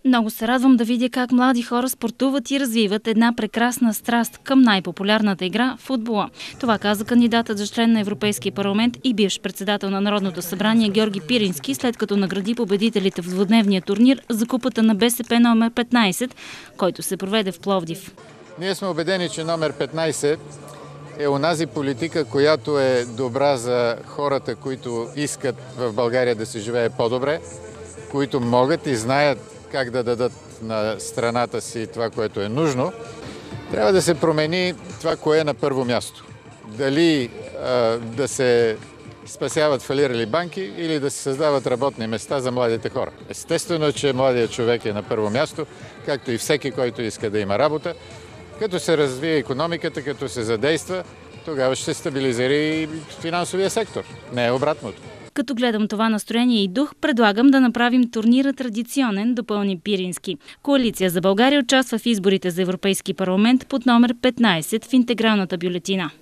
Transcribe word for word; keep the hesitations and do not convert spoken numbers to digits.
Много се радвам да видя как млади хора спортуват и развиват една прекрасна страст към най-популярната игра – футбола. Това каза кандидатът за член на Европейския парламент и бивш председател на Народното събрание Георги Пирински, след като награди победителите в двудневния турнир за купата на БСП номер петнайсет, който се проведе в Пловдив. Ние сме убедени, че номер петнайсет е онази политика, която е добра за хората, които искат в България да се живее по-добре, които могат и знаят как да дадат на страната си това, което е нужно. Трябва да се промени това, кое е на първо място. Дали а, да се спасяват фалирали банки или да се създават работни места за младите хора. Естествено, че младият човек е на първо място, както и всеки, който иска да има работа. Като се развие икономиката, като се задейства, тогава ще стабилизира и финансовия сектор. Не е обратното. Като гледам това настроение и дух, предлагам да направим турнира традиционен, допълни Пирински. Коалиция за България участва в изборите за Европейски парламент под номер петнайсет в интегралната бюлетина.